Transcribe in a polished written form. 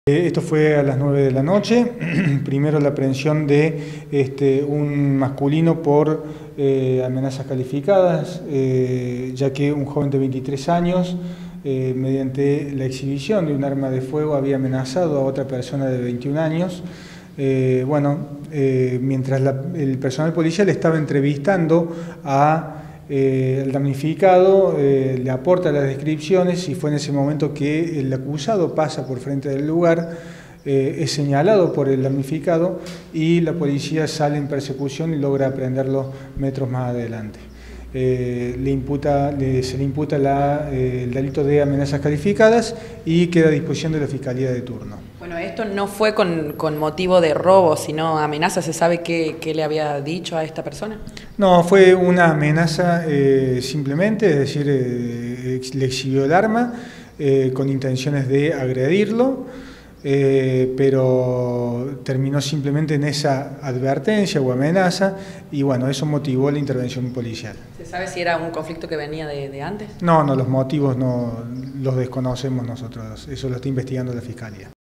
Esto fue a las 9 de la noche. Primero la aprehensión de un masculino por amenazas calificadas, ya que un joven de 23 años, mediante la exhibición de un arma de fuego, había amenazado a otra persona de 21 años. Mientras el personal policial estaba entrevistando al damnificado, le aporta las descripciones y fue en ese momento que el acusado pasa por frente del lugar, es señalado por el damnificado y la policía sale en persecución y logra aprenderlo metros más adelante. Se le imputa el delito de amenazas calificadas y queda a disposición de la Fiscalía de turno. Bueno, esto no fue con motivo de robo, sino amenaza. ¿Se sabe qué le había dicho a esta persona? No, fue una amenaza simplemente, es decir, le exhibió el arma con intenciones de agredirlo, pero terminó simplemente en esa advertencia o amenaza y bueno, eso motivó la intervención policial. ¿Se sabe si era un conflicto que venía de antes? No, los motivos no los desconocemos nosotros, eso lo está investigando la Fiscalía.